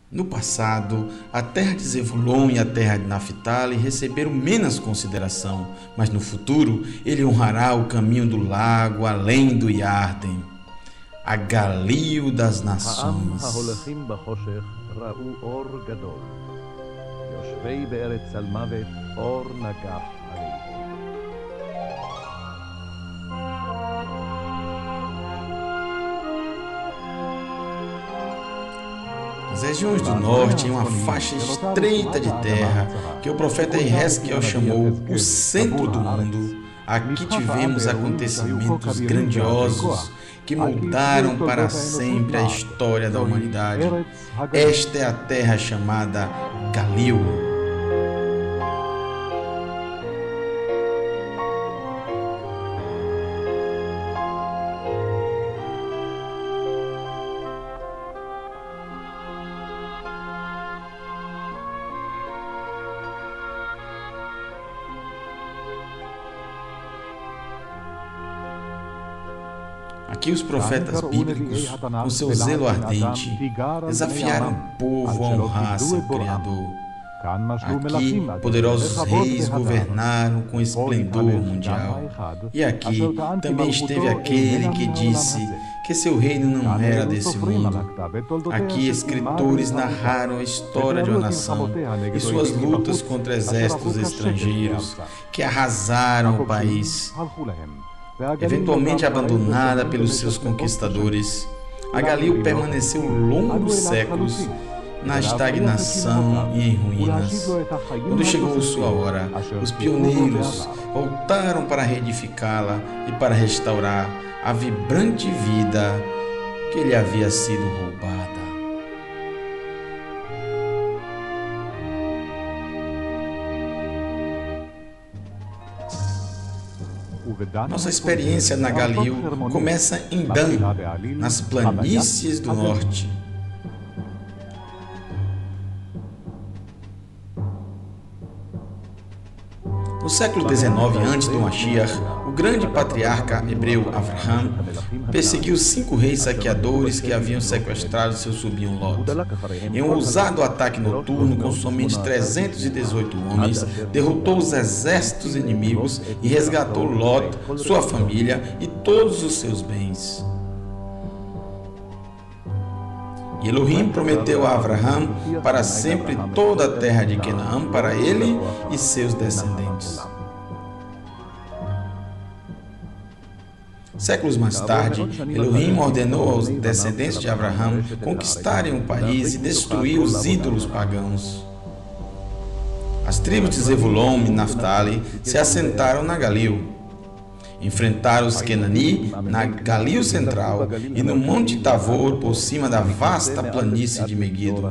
No passado, a terra de Zevulon e a terra de Naftali receberam menos consideração, mas no futuro ele honrará o caminho do lago além do Iarden, a Galil das nações. As regiões do norte, em uma faixa estreita de terra, que o profeta Ezequiel chamou o centro do mundo, aqui tivemos acontecimentos grandiosos que mudaram para sempre a história da humanidade. Esta é a terra chamada Galil. Aqui os profetas bíblicos, com seu zelo ardente, desafiaram o povo a honrar seu Criador. Aqui, poderosos reis governaram com esplendor mundial. E aqui também esteve aquele que disse que seu reino não era desse mundo. Aqui, escritores narraram a história de uma nação e suas lutas contra exércitos estrangeiros que arrasaram o país. Eventualmente abandonada pelos seus conquistadores, a Galil permaneceu longos séculos na estagnação e em ruínas. Quando chegou sua hora, os pioneiros voltaram para reedificá-la e para restaurar a vibrante vida que lhe havia sido roubada. Nossa experiência na Galil começa em Dan, nas planícies do norte. No século XIX a.C., o grande patriarca hebreu Avraham perseguiu 5 reis saqueadores que haviam sequestrado seu sobrinho Lot. Em um ousado ataque noturno com somente 318 homens, derrotou os exércitos inimigos e resgatou Lot, sua família e todos os seus bens. E Elohim prometeu a Avraham para sempre toda a terra de Canaã para ele e seus descendentes. Séculos mais tarde, Elohim ordenou aos descendentes de Avraham conquistarem o país e destruir os ídolos pagãos. As tribos de Zevulon e Naftali se assentaram na Galil. Enfrentaram os Kenani na Galil Central e no Monte Tavor por cima da vasta planície de Megido.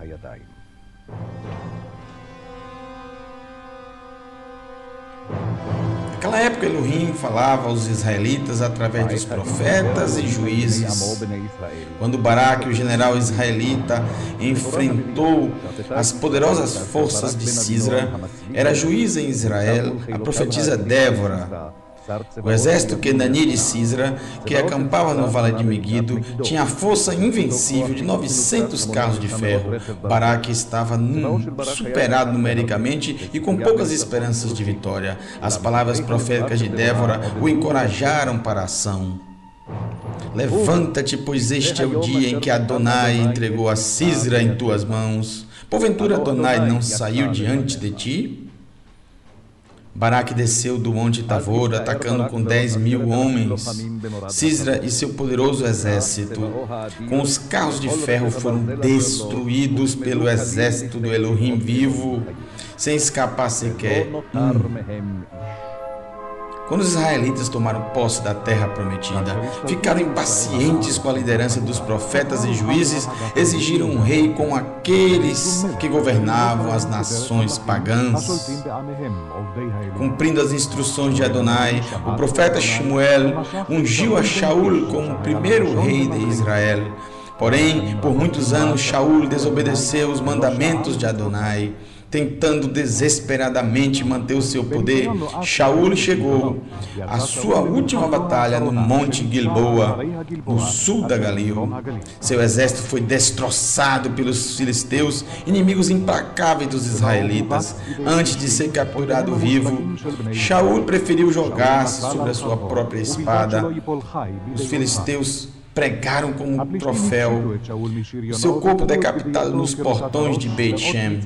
Naquela época, Elohim falava aos israelitas através dos profetas e juízes. Quando Baraque, o general israelita, enfrentou as poderosas forças de Sisra, era juíza em Israel a profetisa Débora. O exército Kenani de Sisra, que acampava no Vale de Megido, tinha a força invencível de 900 carros de ferro. Baraque estava superado numericamente e com poucas esperanças de vitória. As palavras proféticas de Débora o encorajaram para a ação. Levanta-te, pois este é o dia em que Adonai entregou a Sisra em tuas mãos. Porventura Adonai não saiu diante de ti? Baraque desceu do Monte Tavor, atacando com 10.000 homens. Sisra e seu poderoso exército, com os carros de ferro, foram destruídos pelo exército do Elohim vivo, sem escapar sequer Quando os israelitas tomaram posse da terra prometida, ficaram impacientes com a liderança dos profetas e juízes, exigiram um rei como aqueles que governavam as nações pagãs. Cumprindo as instruções de Adonai, o profeta Shmuel ungiu a Shaul como o primeiro rei de Israel. Porém, por muitos anos, Shaul desobedeceu os mandamentos de Adonai. tentando desesperadamente manter o seu poder, Shaul chegou à sua última batalha no Monte Gilboa, no sul da Galil. Seu exército foi destroçado pelos filisteus, inimigos implacáveis dos israelitas. Antes de ser capturado vivo, Shaul preferiu jogar-se sobre a sua própria espada. Os filisteus pregaram como um troféu o seu corpo decapitado nos portões de Beit Shem.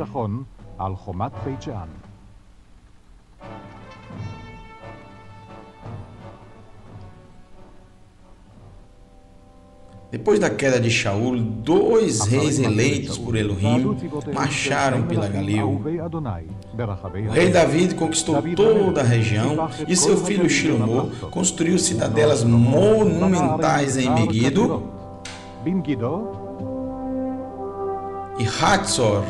Depois da queda de Shaul, 2 reis eleitos por Elohim marcharam pela Galil. O rei David conquistou toda a região e seu filho Shlomo construiu cidadelas monumentais em Megiddo e Hatzor.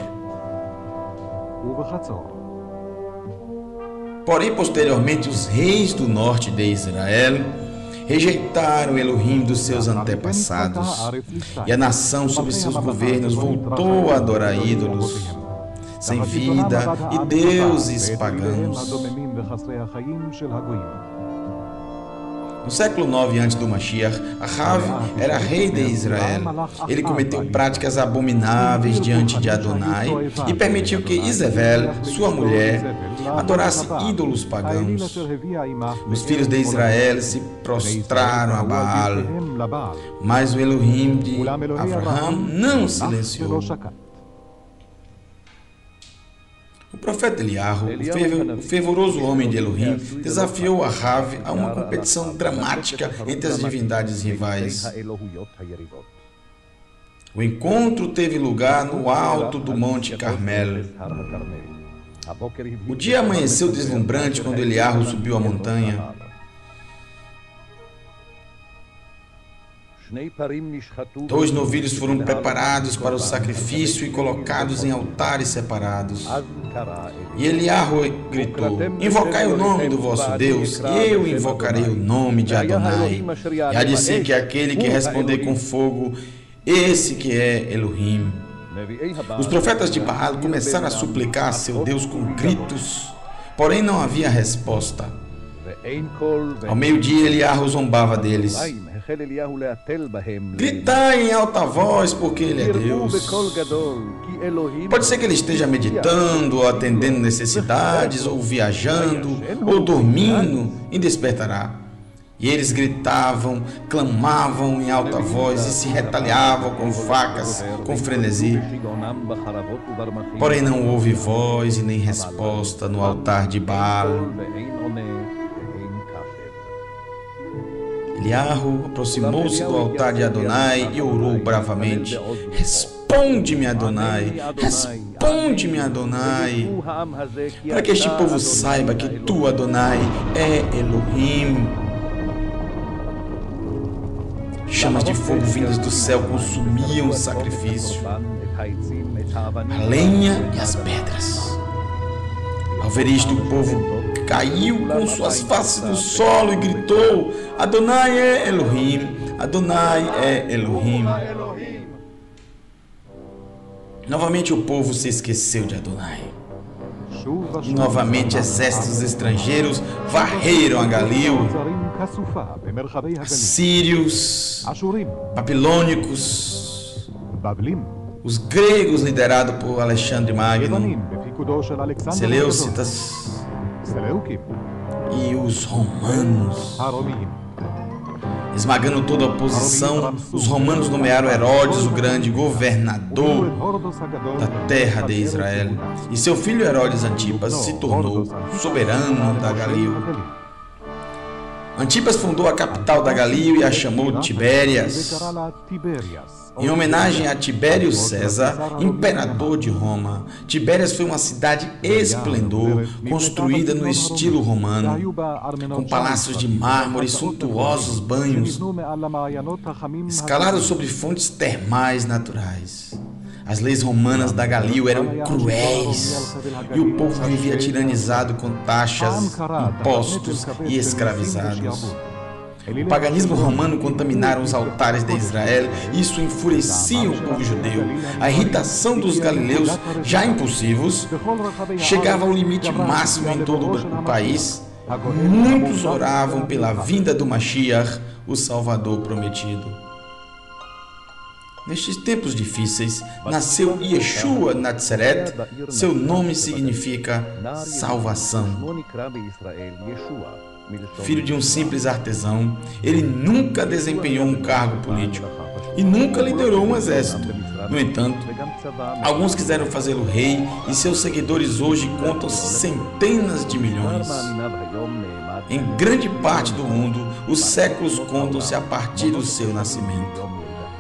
Porém, posteriormente, os reis do norte de Israel rejeitaram Elohim dos seus antepassados, e a nação sob seus governos voltou a adorar ídolos sem vida e deuses pagãos. No século 9 antes do Mashiach, Ahav era rei de Israel. Ele cometeu práticas abomináveis diante de Adonai e permitiu que Izebel, sua mulher, adorasse ídolos pagãos. Os filhos de Israel se prostraram a Baal, mas o Elohim de Abraham não silenciou. O profeta Eliyahu, o fervoroso homem de Elohim, desafiou Ahav a uma competição dramática entre as divindades rivais. O encontro teve lugar no alto do Monte Carmel. O dia amanheceu deslumbrante quando Eliyahu subiu a montanha. 2 novilhos foram preparados para o sacrifício e colocados em altares separados. E Eliyahu gritou: invocai o nome do vosso Deus, e eu invocarei o nome de Adonai. E há de ser que aquele que responder com fogo, esse que é Elohim. Os profetas de Baal começaram a suplicar a seu Deus com gritos, porém não havia resposta. Ao meio-dia, Eliyahu zombava deles: gritai em alta voz, porque Ele é Deus. Pode ser que ele esteja meditando, ou atendendo necessidades, ou viajando, ou dormindo, e despertará. E eles gritavam, clamavam em alta voz e se retaliavam com facas, com frenesi. Porém não houve voz e nem resposta no altar de Baal. Eliyahu aproximou-se do altar de Adonai e orou bravamente: responde-me, Adonai, responde-me, Adonai, para que este povo saiba que tu, Adonai, é Elohim. Chamas de fogo vindas do céu consumiam o sacrifício, a lenha e as pedras. Ao ver isto, o povo caiu com suas faces no solo e gritou: Adonai é Elohim, Adonai é Elohim. Novamente o povo se esqueceu de Adonai. E novamente exércitos estrangeiros varreram a Galil. Assírios, babilônicos, os gregos liderados por Alexandre Magno, Seleucitas e os romanos. Esmagando toda a oposição, os romanos nomearam Herodes o Grande governador da terra de Israel, e seu filho Herodes Antipas se tornou soberano da Galil. Antipas fundou a capital da Galil e a chamou Tibérias, em homenagem a Tibério César, imperador de Roma. Tibérias foi uma cidade esplendor, construída no estilo romano, com palácios de mármore e suntuosos banhos, escalados sobre fontes termais naturais. As leis romanas da Galil eram cruéis e o povo vivia tiranizado com taxas, impostos e escravizados. O paganismo romano contaminaram os altares de Israel e isso enfurecia o povo judeu. A irritação dos galileus, já impulsivos, chegava ao limite máximo em todo o país. Muitos oravam pela vinda do Mashiach, o Salvador prometido. Nestes tempos difíceis, nasceu Yeshua Natzeret. Seu nome significa salvação. Filho de um simples artesão, ele nunca desempenhou um cargo político e nunca liderou um exército. No entanto, alguns quiseram fazê-lo rei e seus seguidores hoje contam-se centenas de milhões. Em grande parte do mundo, os séculos contam-se a partir do seu nascimento.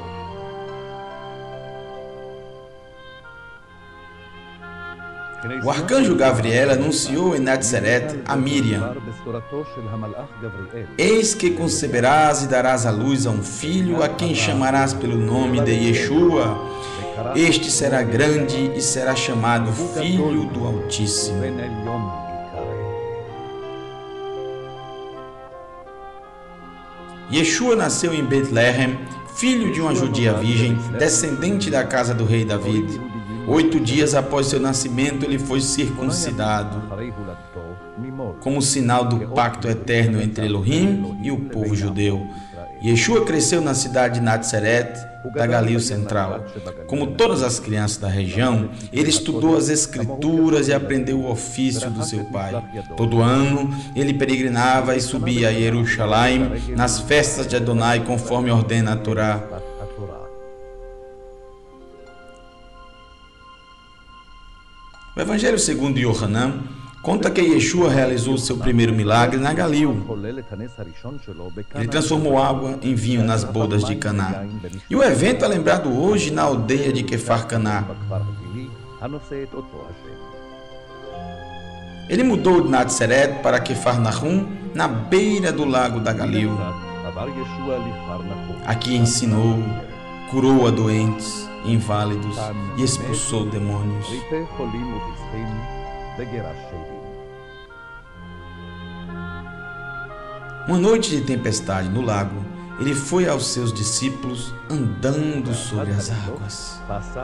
O arcanjo Gabriel anunciou em Natzeret a Miriam: Eis que conceberás e darás à luz a um filho, a quem chamarás pelo nome de Yeshua. Este será grande e será chamado Filho do Altíssimo. Yeshua nasceu em Betlehem, filho de uma judia virgem, descendente da casa do rei David. 8 dias após seu nascimento, ele foi circuncidado, como sinal do pacto eterno entre Elohim e o povo judeu. Yeshua cresceu na cidade de Natzeret, da Galil Central. Como todas as crianças da região, ele estudou as Escrituras e aprendeu o ofício do seu pai. Todo ano, ele peregrinava e subia a Jerusalém nas festas de Adonai, conforme ordena a Torá. O Evangelho segundo Yohanan conta que Yeshua realizou seu primeiro milagre na Galil. Ele transformou água em vinho nas bodas de Caná. E o evento é lembrado hoje na aldeia de Kefar Caná. Ele mudou de Natzeret para Kefar Nahum, na beira do lago da Galil. Aqui ensinou, curou a doentes, inválidos e expulsou demônios. Uma noite de tempestade no lago, ele foi aos seus discípulos andando sobre as águas.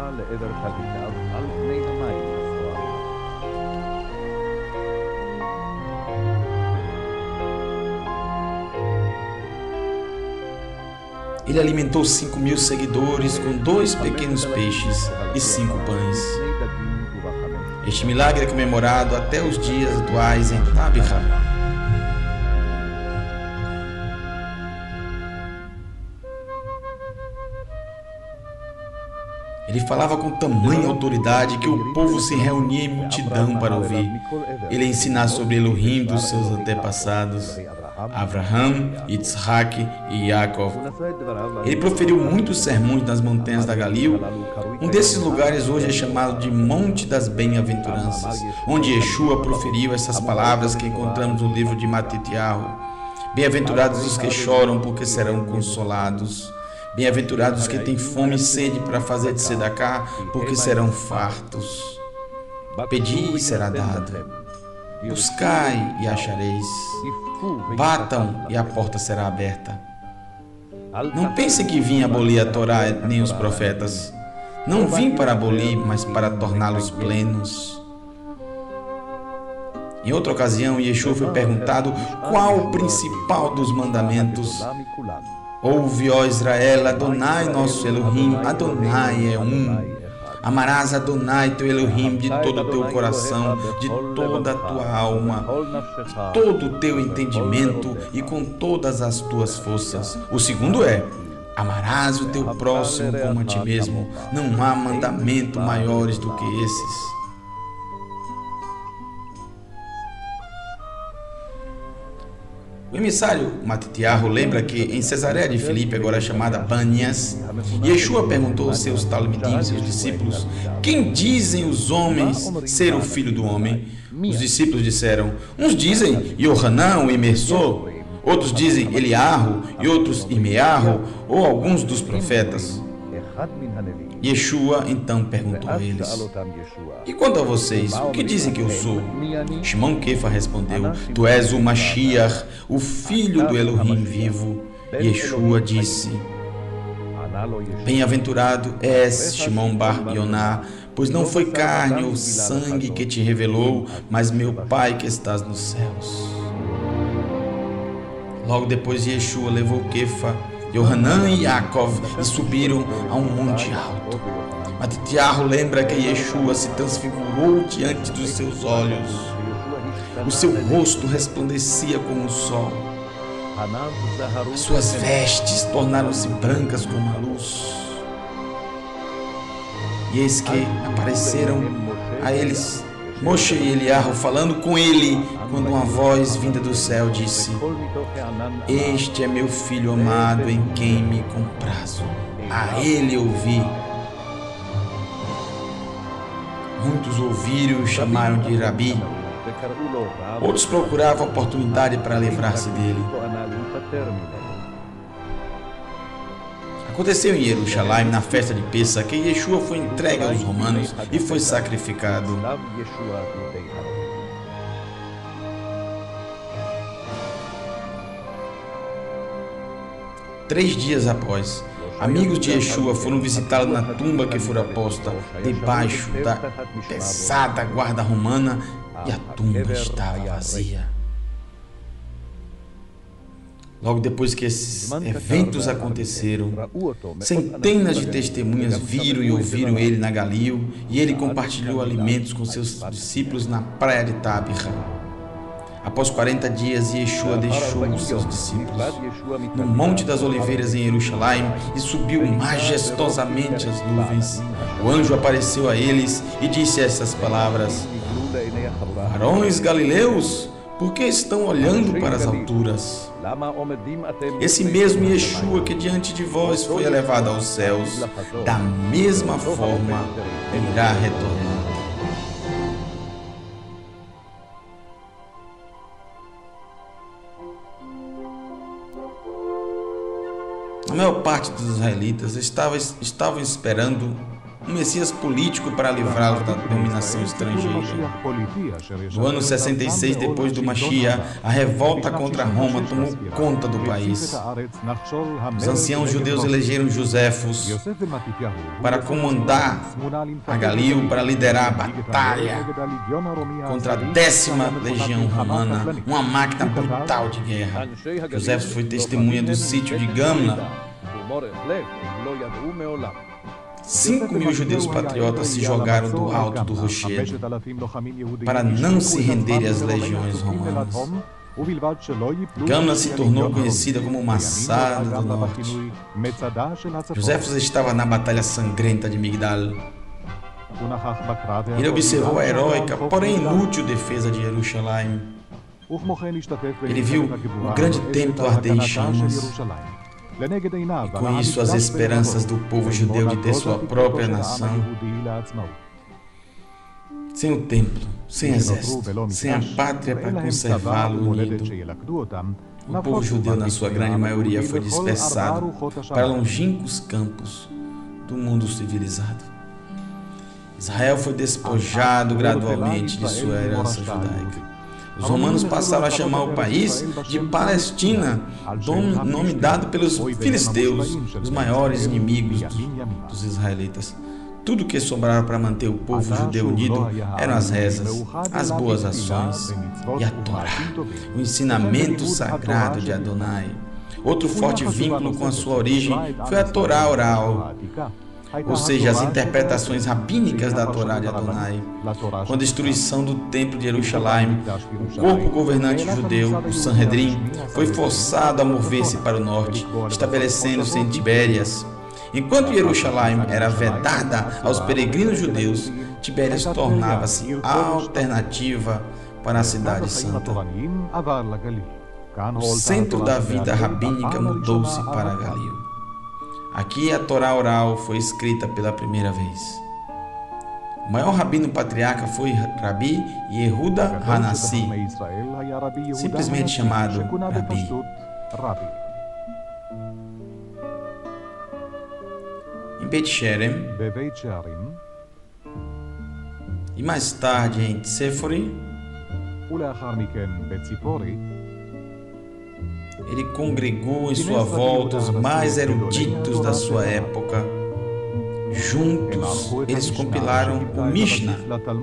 Ele alimentou 5.000 seguidores com 2 pequenos peixes e 5 pães. Este milagre é comemorado até os dias atuais em Tabirá. Ele falava com tamanha autoridade que o povo se reunia em multidão para ouvir. Ele ensinava sobre Elohim dos seus antepassados, Abraham, Yitzhak e Yaakov. Ele proferiu muitos sermões nas montanhas da Galil. Um desses lugares hoje é chamado de Monte das Bem-aventuranças, onde Yeshua proferiu essas palavras que encontramos no livro de Matitiyahu. Bem-aventurados os que choram, porque serão consolados. Bem-aventurados os que têm fome e sede para fazer de tzedaká, porque serão fartos. Pedi e será dado. Buscai e achareis. Batam e a porta será aberta. Não pensem que vim abolir a Torá nem os profetas. Não vim para abolir, mas para torná-los plenos. Em outra ocasião, Yeshua foi perguntado qual o principal dos mandamentos. Ouve, ó Israel, Adonai nosso Elohim, Adonai é um. Amarás Adonai teu Elohim de todo o teu coração, de toda a tua alma, de todo o teu entendimento e com todas as tuas forças. O segundo é: amarás o teu próximo como a ti mesmo. Não há mandamento maiores do que esses. O emissário Matitiyahu lembra que em Cesareia de Filipe, agora chamada Banias, Yeshua perguntou aos seus talmidim, seus discípulos: quem dizem os homens ser o filho do homem? Os discípulos disseram: uns dizem Yohanan, o imersor, outros dizem Eliarro e outros Imearro, ou alguns dos profetas. Yeshua então perguntou a eles: e quanto a vocês, o que dizem que eu sou? Shimon Kefa respondeu: tu és o Mashiach, o filho do Elohim vivo. Yeshua disse: bem-aventurado és, Shimon Bar Yoná, pois não foi carne ou sangue que te revelou, mas meu Pai que estás nos céus. Logo depois Yeshua levou Kefa, Yohanan e Yaakov e subiram a um monte alto. Matitiahu lembra que Yeshua se transfigurou diante dos seus olhos. O seu rosto resplandecia como o sol. As suas vestes tornaram-se brancas como a luz. E eis que apareceram a eles Moshe e Eliarro falando com ele, quando uma voz vinda do céu disse: este é meu filho amado em quem me comprazo. A ele ouvi. Muitos ouviram e o chamaram de Rabi. Outros procuravam oportunidade para livrar-se dele. Aconteceu em Jerusalém, na festa de Pêssah, que Yeshua foi entregue aos romanos e foi sacrificado. Três dias após, amigos de Yeshua foram visitá-lo na tumba que fora posta debaixo da pesada guarda romana e a tumba estava vazia. Logo depois que esses eventos aconteceram, centenas de testemunhas viram e ouviram ele na Galil, e ele compartilhou alimentos com seus discípulos na praia de Tabirra. Após 40 dias, Yeshua deixou os seus discípulos no Monte das Oliveiras em Jerusalém e subiu majestosamente as nuvens. O anjo apareceu a eles e disse estas palavras: varões galileus, por que estão olhando para as alturas? Esse mesmo Yeshua que diante de vós foi elevado aos céus, da mesma forma irá retornar. A maior parte dos israelitas estavam esperando um Messias político para livrá-los da dominação estrangeira. No ano 66 depois do Mashiach, a revolta contra Roma tomou conta do país. Os anciãos judeus elegeram Josefos para comandar a Galil, para liderar a batalha contra a 10ª legião romana, uma máquina brutal de guerra. Josefos foi testemunha do sítio de Gamla. 5.000 judeus patriotas se jogaram do alto do rochedo para não se renderem às legiões romanas. Gamla se tornou conhecida como Massada do Norte. Josefos estava na batalha sangrenta de Migdal. Ele observou a heróica, porém inútil defesa de Jerusalém. Ele viu o grande templo arder em chamas. E com isso as esperanças do povo judeu de ter sua própria nação. Sem o templo, sem exército, sem a pátria para conservá-lo unido, o povo judeu, na sua grande maioria, foi dispersado para longínquos campos do mundo civilizado. Israel foi despojado gradualmente de sua herança judaica. Os romanos passaram a chamar o país de Palestina, nome dado pelos filisteus, os maiores inimigos dos israelitas. Tudo que sobrava para manter o povo judeu unido eram as rezas, as boas ações e a Torá, o ensinamento sagrado de Adonai. Outro forte vínculo com a sua origem foi a Torá oral, ou seja, as interpretações rabínicas da Torá de Adonai. Com a destruição do templo de Jerusalém, o corpo governante judeu, o Sanhedrin, foi forçado a mover-se para o norte, estabelecendo-se em Tibérias. Enquanto Jerusalém era vedada aos peregrinos judeus, Tibérias tornava-se alternativa para a cidade santa. O centro da vida rabínica mudou-se para Galil. Aqui a Torá oral foi escrita pela primeira vez. O maior rabino patriarca foi Rabi Yehuda Hanassi, simplesmente chamado Rabi. em Beit Sherem e mais tarde em Tsefori. Ele congregou em sua volta os mais eruditos da sua época. Juntos, eles compilaram o Mishnah,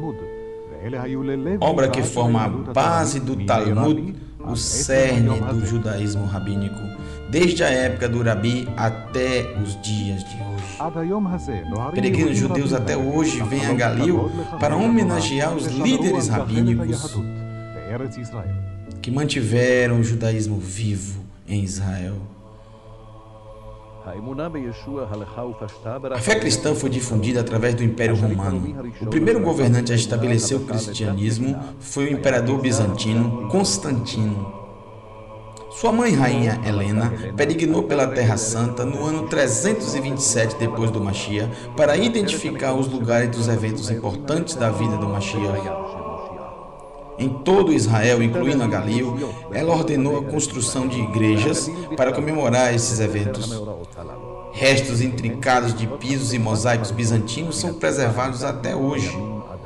obra que forma a base do Talmud, o cerne do judaísmo rabínico, desde a época do Rabi até os dias de hoje. Peregrinos judeus até hoje vêm a Galil para homenagear os líderes rabínicos que mantiveram o judaísmo vivo em Israel. A fé cristã foi difundida através do Império Romano. O primeiro governante a estabelecer o cristianismo foi o imperador bizantino Constantino. Sua mãe, rainha Helena, peregrinou pela Terra Santa no ano 327 depois do Mashiach para identificar os lugares dos eventos importantes da vida do Mashiach. Em todo Israel, incluindo a Galil, ela ordenou a construção de igrejas para comemorar esses eventos. Restos intrincados de pisos e mosaicos bizantinos são preservados até hoje.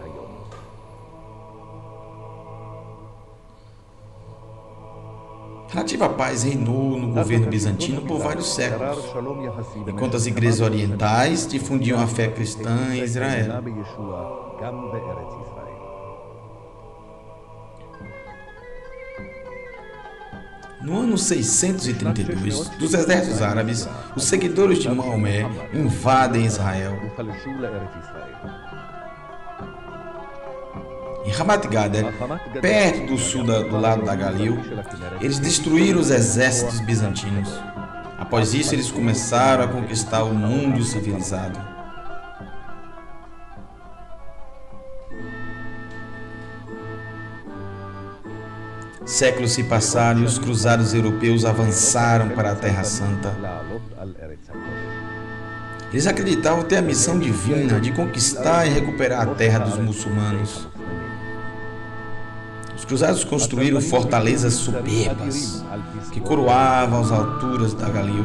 Relativa paz reinou no governo bizantino por vários séculos, enquanto as igrejas orientais difundiam a fé cristã em Israel. No ano 632, dos exércitos árabes, os seguidores de Maomé invadem Israel. Em Ramat Gader, perto do sul do lado da Galil, eles destruíram os exércitos bizantinos. Após isso, eles começaram a conquistar o mundo civilizado. Séculos se passaram e os cruzados europeus avançaram para a Terra Santa. Eles acreditavam ter a missão divina de conquistar e recuperar a terra dos muçulmanos. Os cruzados construíram fortalezas soberbas que coroavam as alturas da Galil.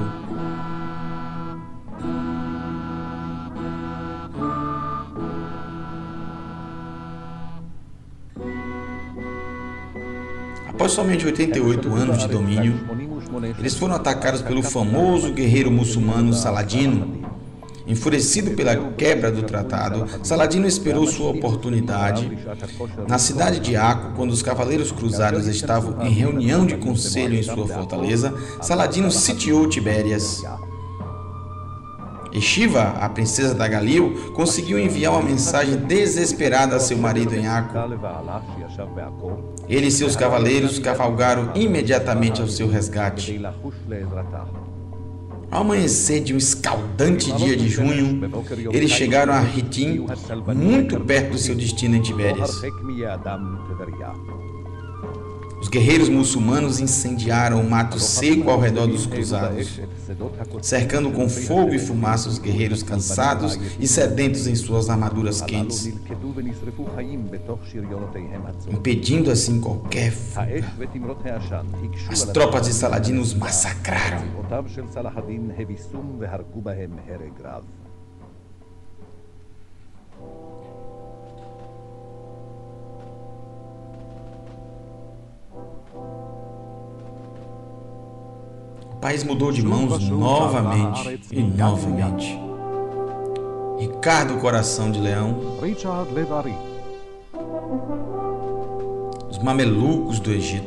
Após somente 88 anos de domínio, eles foram atacados pelo famoso guerreiro muçulmano Saladino. Enfurecido pela quebra do tratado, Saladino esperou sua oportunidade. Na cidade de Aco, quando os cavaleiros cruzados estavam em reunião de conselho em sua fortaleza, Saladino sitiou Tibérias. Eshiva, a princesa da Galil, conseguiu enviar uma mensagem desesperada a seu marido em Aco. Ele e seus cavaleiros cavalgaram imediatamente ao seu resgate. Ao amanhecer de um escaldante dia de junho, eles chegaram a Ritim, muito perto do seu destino em Tibérias. Os guerreiros muçulmanos incendiaram o mato seco ao redor dos cruzados, cercando com fogo e fumaça os guerreiros cansados e sedentos em suas armaduras quentes, impedindo assim qualquer fuga. As tropas de Saladino os massacraram. O país mudou de mãos novamente e novamente. Ricardo Coração de Leão, os mamelucos do Egito,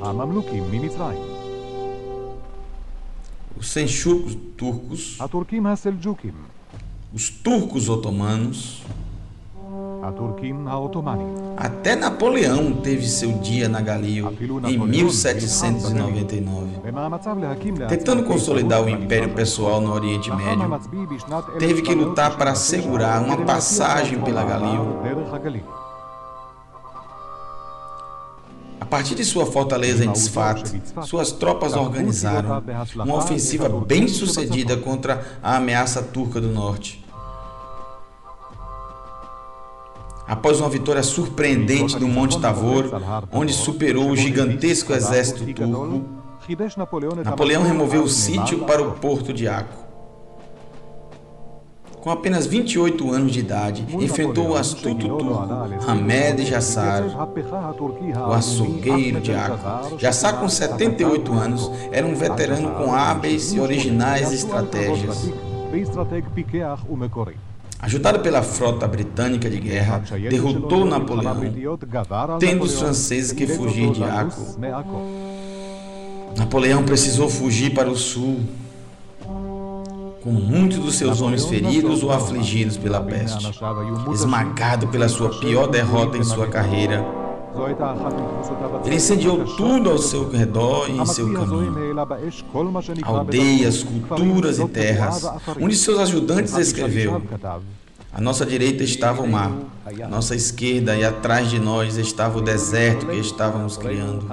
os Selçukos turcos, os turcos otomanos, até Napoleão teve seu dia na Galil em 1799. Tentando consolidar o império pessoal no Oriente Médio, teve que lutar para assegurar uma passagem pela Galil. A partir de sua fortaleza em Tzfat, suas tropas organizaram uma ofensiva bem sucedida contra a ameaça turca do norte. Após uma vitória surpreendente no Monte Tavor, onde superou o gigantesco exército turco, Napoleão removeu o sítio para o porto de Aco. Com apenas 28 anos de idade, enfrentou o astuto turco Hamed Jassar, o açougueiro de Acre. Jassar, com 78 anos, era um veterano com hábeis e originais estratégias. Ajudado pela frota britânica de guerra, derrotou Napoleão, tendo os franceses que fugir de Acre. Napoleão precisou fugir para o sul, com muitos dos seus homens feridos ou afligidos pela peste. Esmagado pela sua pior derrota em sua carreira, ele incendiou tudo ao seu redor e em seu caminho. Aldeias, culturas e terras. Um de seus ajudantes escreveu: à nossa direita estava o mar, à nossa esquerda e atrás de nós estava o deserto que estávamos criando.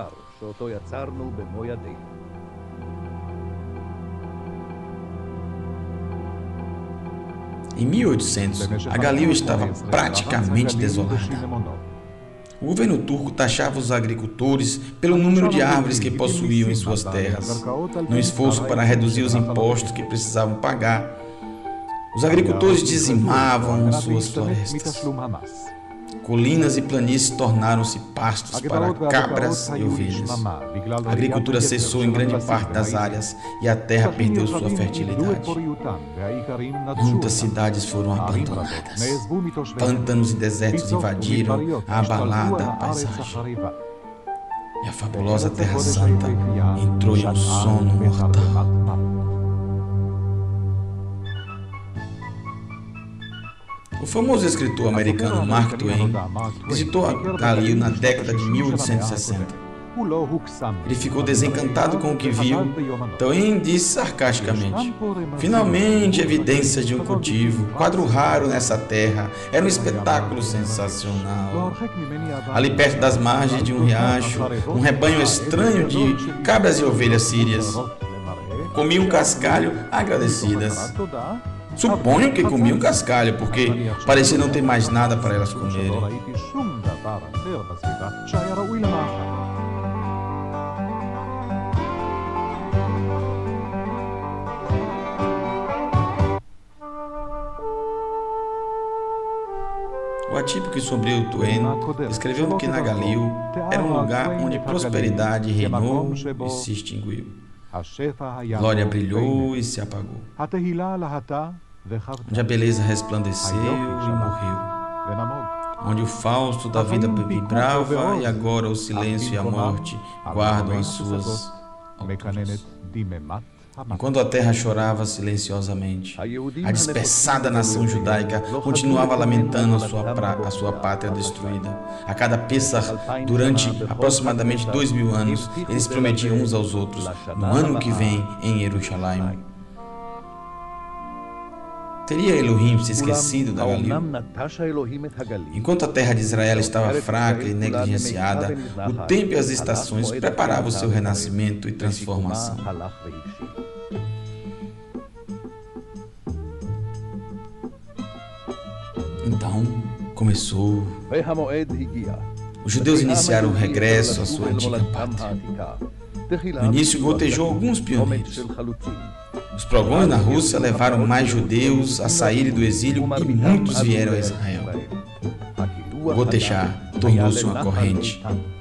Em 1800, a Galil estava praticamente desolada. O governo turco taxava os agricultores pelo número de árvores que possuíam em suas terras. No esforço para reduzir os impostos que precisavam pagar, os agricultores dizimavam suas florestas. Colinas e planícies tornaram-se pastos para cabras e ovelhas. A agricultura cessou em grande parte das áreas e a terra perdeu sua fertilidade. Muitas cidades foram abandonadas. Pântanos e desertos invadiram a abalada paisagem. E a fabulosa Terra Santa entrou em um sono mortal. O famoso escritor americano Mark Twain visitou a Galil na década de 1860. Ele ficou desencantado com o que viu. Twain disse sarcasticamente: finalmente evidências de um cultivo, quadro raro nessa terra, era um espetáculo sensacional. Ali perto das margens de um riacho, um rebanho estranho de cabras e ovelhas sírias comiam cascalho agradecidas. Suponho que comiam cascalho, porque parecia não ter mais nada para elas comerem. O atípico e sombrio Twain escreveu que na Galil era um lugar onde prosperidade reinou e se extinguiu. Glória brilhou e se apagou. Onde a beleza resplandeceu e morreu. Onde o fausto da vida vibrava e agora o silêncio e a morte guardam as suas alturas. Enquanto a terra chorava silenciosamente, a dispersada nação judaica continuava lamentando a sua pátria destruída. A cada Pessah, durante aproximadamente 2000 anos, eles prometiam uns aos outros: no ano que vem, em Jerusalém. Teria Elohim se esquecido da Galil? Enquanto a terra de Israel estava fraca e negligenciada, o tempo e as estações preparavam o seu renascimento e transformação. Então começou. Os judeus iniciaram o regresso à sua antiga pátria. No início gotejou alguns pioneiros. Os pogões na Rússia levaram mais judeus a saírem do exílio e muitos vieram a Israel. O gotejar tornou-se uma corrente.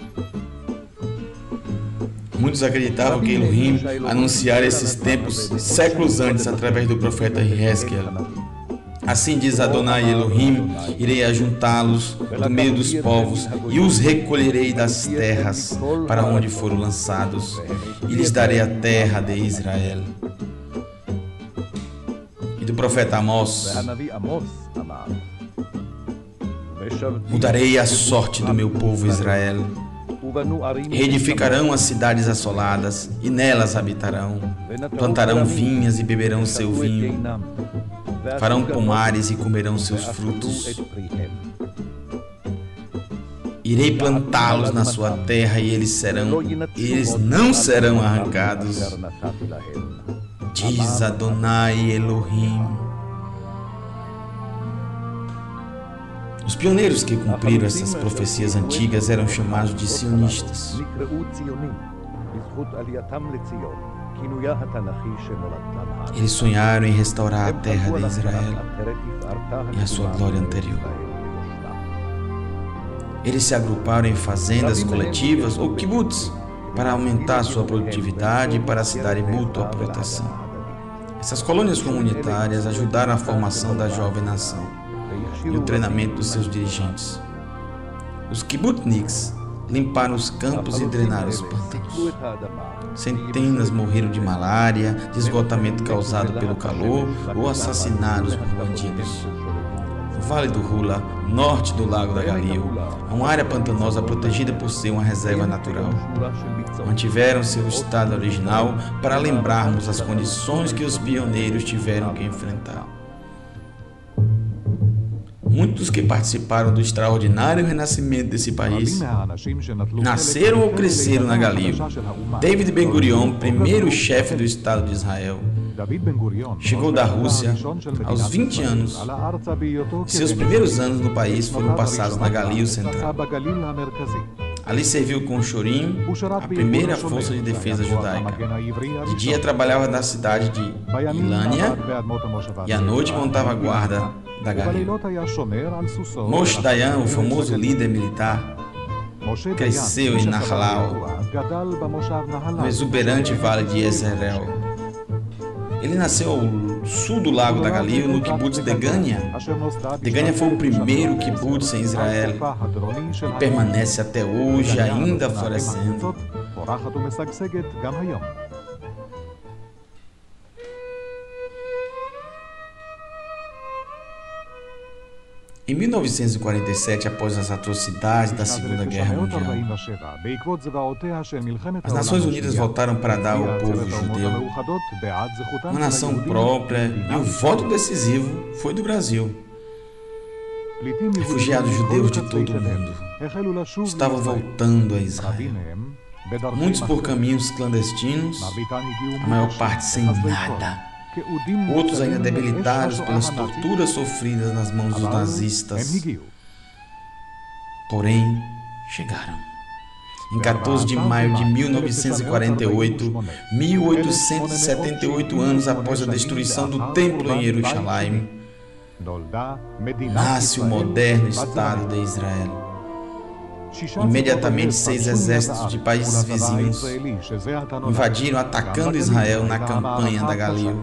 Muitos acreditavam que Elohim anunciara esses tempos séculos antes através do profeta Hezquiel. Assim diz Adonai Elohim: irei ajuntá-los do meio dos povos e os recolherei das terras para onde foram lançados, e lhes darei a terra de Israel. E do profeta Amós: mudarei a sorte do meu povo Israel. Reedificarão as cidades assoladas e nelas habitarão. Plantarão vinhas e beberão seu vinho. Farão pomares e comerão seus frutos. Irei plantá-los na sua terra e eles não serão arrancados. Diz Adonai Elohim. Os pioneiros que cumpriram essas profecias antigas eram chamados de sionistas. Eles sonharam em restaurar a terra de Israel e a sua glória anterior. Eles se agruparam em fazendas coletivas ou kibbutz para aumentar sua produtividade e para se darem mútua proteção. Essas colônias comunitárias ajudaram a formação da jovem nação e o treinamento dos seus dirigentes. Os kibbutniks limparam os campos e drenaram os pântanos. Centenas morreram de malária, de esgotamento causado pelo calor ou assassinados por bandidos. No Vale do Hula, norte do Lago da Galil, é uma área pantanosa protegida por ser uma reserva natural. Mantiveram seu estado original para lembrarmos as condições que os pioneiros tiveram que enfrentar. Muitos que participaram do extraordinário renascimento desse país nasceram ou cresceram na Galil. David Ben-Gurion, primeiro chefe do Estado de Israel, chegou da Rússia aos 20 anos. Seus primeiros anos no país foram passados na Galil Central. Ali serviu com Chorim, a primeira força de defesa judaica. De dia trabalhava na cidade de Ilânia e à noite montava a guarda da Galil. Moshe Dayan, o famoso líder militar, cresceu em Nahalal, no exuberante vale de Yezerel. Ele nasceu ao sul do Lago da Galil, no kibbutz Degania. Degania foi o primeiro kibbutz em Israel e permanece até hoje ainda florescendo. Em 1947, após as atrocidades da Segunda Guerra Mundial, as Nações Unidas votaram para dar ao povo judeu uma nação própria e o voto decisivo foi do Brasil. Refugiados judeus de todo o mundo estavam voltando a Israel. Muitos por caminhos clandestinos, a maior parte sem nada. Outros ainda debilitados pelas torturas sofridas nas mãos dos nazistas. Porém, chegaram. Em 14 de maio de 1948, 1878 anos após a destruição do Templo em Jerusalém, nasce o moderno Estado de Israel. Imediatamente, 6 exércitos de países vizinhos invadiram, atacando Israel na campanha da Galil.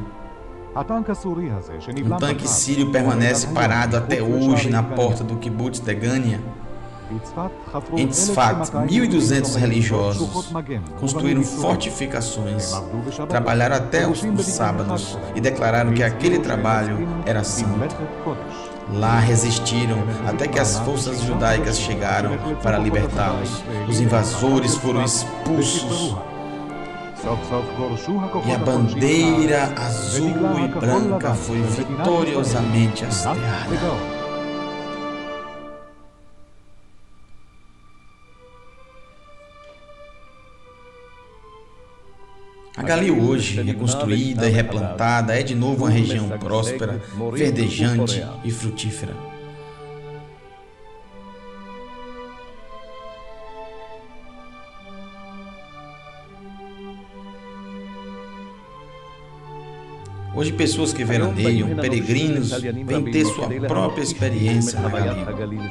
Um tanque sírio permanece parado até hoje na porta do kibbutz Degania. Em Tzfat, 1.200 religiosos construíram fortificações, trabalharam até os sábados e declararam que aquele trabalho era santo. Lá resistiram até que as forças judaicas chegaram para libertá-los. Os invasores foram expulsos e a bandeira azul e branca foi vitoriosamente hasteada. A Galil hoje, reconstruída e replantada, é de novo uma região próspera, verdejante e frutífera. Hoje, pessoas que veraneiam, peregrinos, vêm ter sua própria experiência na Galil.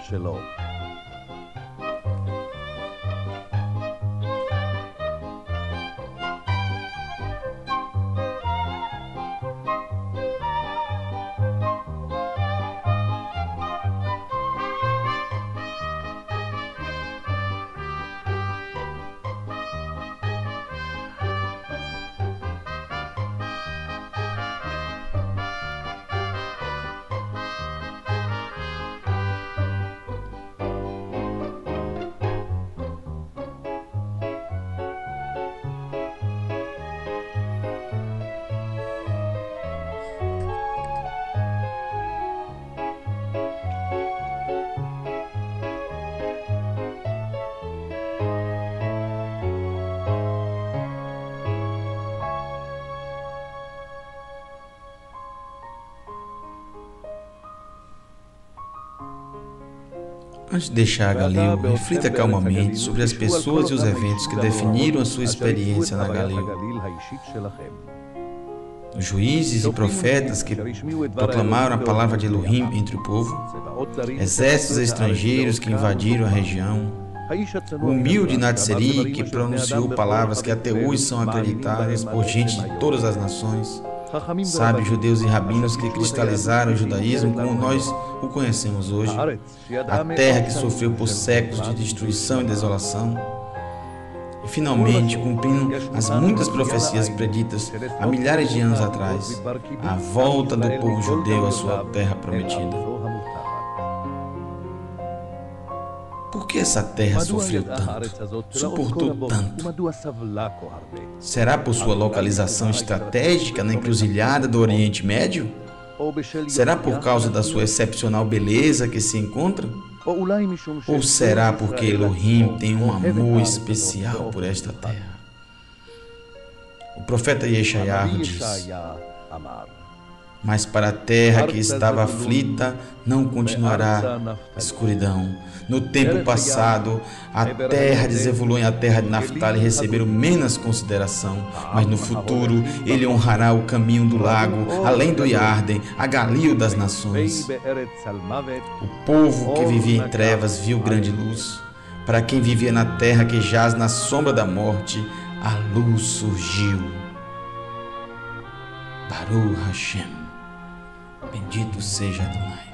Antes de deixar Galil, reflita calmamente sobre as pessoas e os eventos que definiram a sua experiência na Galil. Os juízes e profetas que proclamaram a palavra de Elohim entre o povo, exércitos estrangeiros que invadiram a região, o humilde Natseri que pronunciou palavras que até hoje são acreditadas por gente de todas as nações, sábios judeus e rabinos que cristalizaram o judaísmo como nós o conhecemos hoje, a terra que sofreu por séculos de destruição e desolação, e finalmente, cumprindo as muitas profecias preditas há milhares de anos atrás, a volta do povo judeu à sua terra prometida. Por que essa terra sofreu tanto, suportou tanto? Será por sua localização estratégica na encruzilhada do Oriente Médio? Será por causa da sua excepcional beleza que se encontra? Ou será porque Elohim tem um amor especial por esta terra? O profeta Yeshayahu diz: mas para a terra que estava aflita não continuará escuridão. No tempo passado, a terra de Zevulun e a terra de Naftali receberam menos consideração, mas no futuro ele honrará o caminho do lago, além do Iarden, a Galil das nações. O povo que vivia em trevas viu grande luz. Para quem vivia na terra que jaz na sombra da morte, a luz surgiu. Baruch Hashem. Bendito seja Adonai.